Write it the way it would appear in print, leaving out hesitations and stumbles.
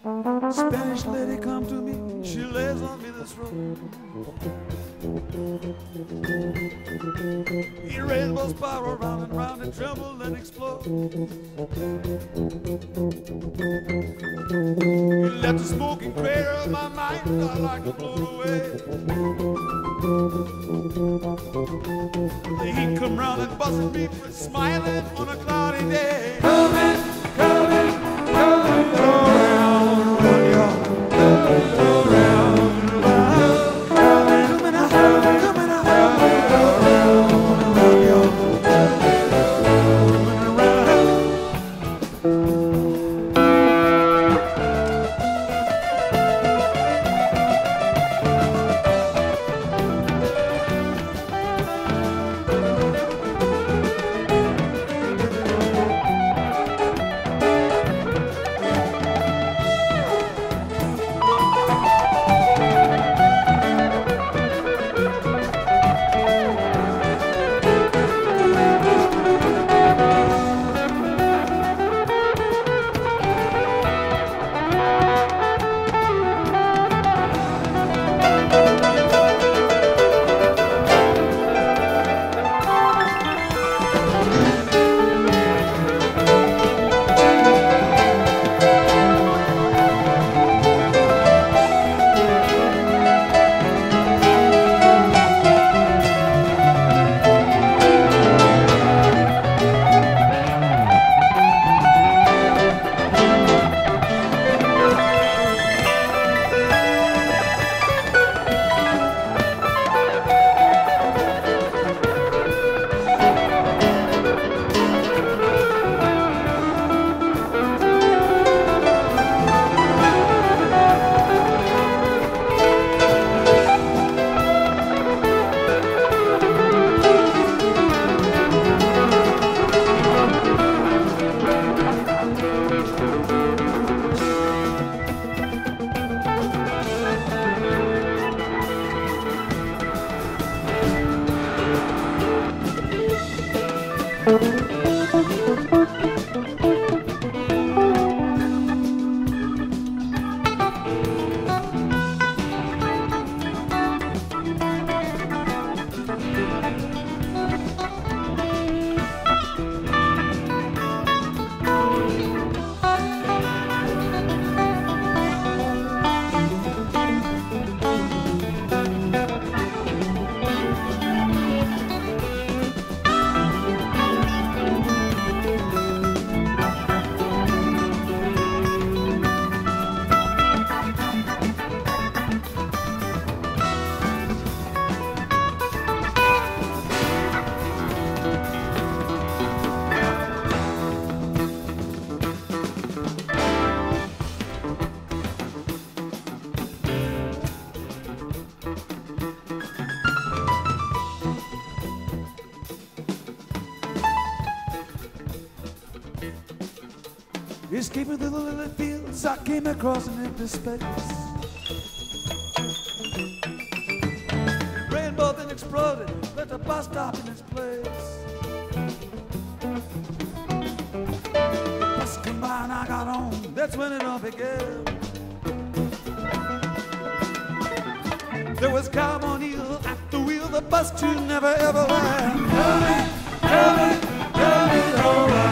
Spanish lady come to me, she lays on me this road. He rainbows spiral round and round and tremble and explode. You left a smoking crater of my mind, I'd like to blow away. The heat come round and busted me, smiling on a cloudy day. Coming, coming, coming around, run your around. Escaping through the lily fields, I came across an empty space. Rainbow then exploded, let the bus stop in its place. Bus come by and I got on, that's when it all began. There was Cowboy Neal at the wheel, the bus tune never ever ran. Coming, coming, coming, all right.